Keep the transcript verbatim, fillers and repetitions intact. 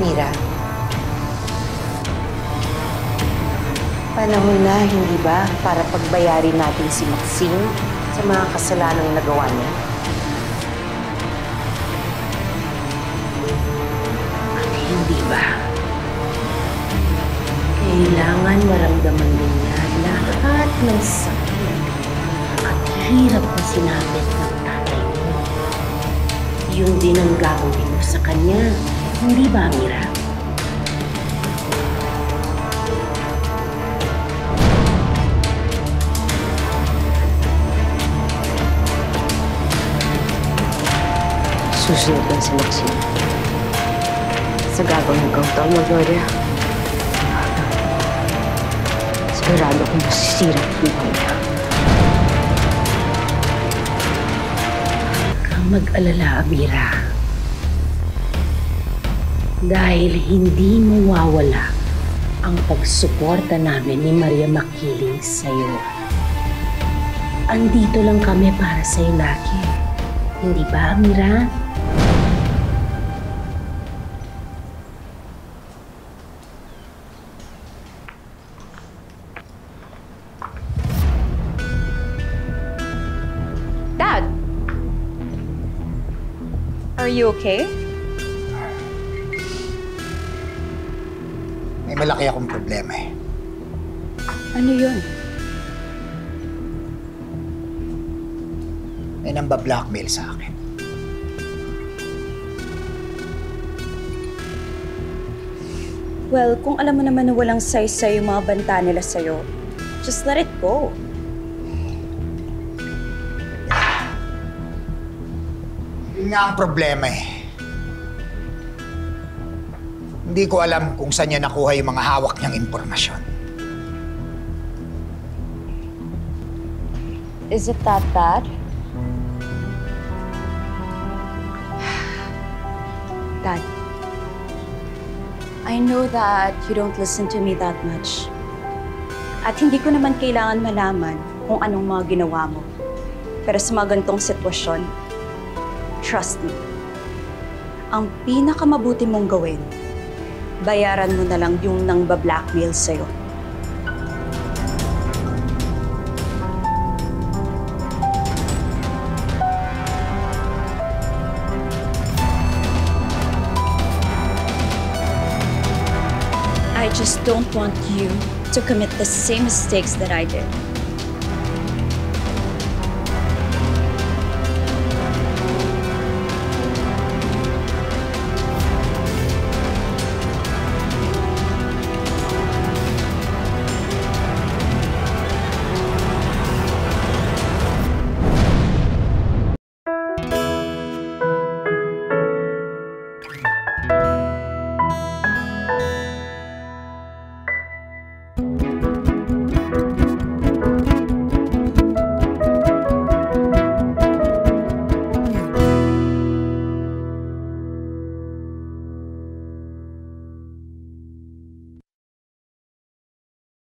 Mira, panahon na, hindi ba, para pagbayarin natin si Maxine sa mga kasalanang nagawa niya? At hindi ba, kailangan maramdaman din niya lahat ng sakit at hirap na sinapit ng tatay mo. Yun din ang gagawin mo sa kanya, hindi ba, Mira? Susunod lang si Maxine sa gagawin kang tama, Gloria. Sigurado kong masisira ang buhay niya. Huwag kang mag-alala, Amira. Dahil hindi mawawala ang pagsuporta namin ni Maria Makiling sa'yo. Andito lang kami para sa'yo lagi. Hindi ba, Amira? Dad! Are you okay? May malaki akong problema eh. Ano yun? May namba-blackmail sa akin. Well, kung alam mo naman na walang say-say yung mga banta nila sa'yo, just let it go. Yun nga ang problema eh. Hindi ko alam kung saan niya nakuha yung mga hawak niyang impormasyon. Is it that bad? Dad, I know that you don't listen to me that much. At hindi ko naman kailangan malaman kung anong mga ginawa mo. Pero sa mga ganitong sitwasyon, trust me, ang pinakamabuti mong gawin, bayaran mo na lang yung nang ba-blackmail sa'yo. I just don't want you to commit the same mistakes that I did.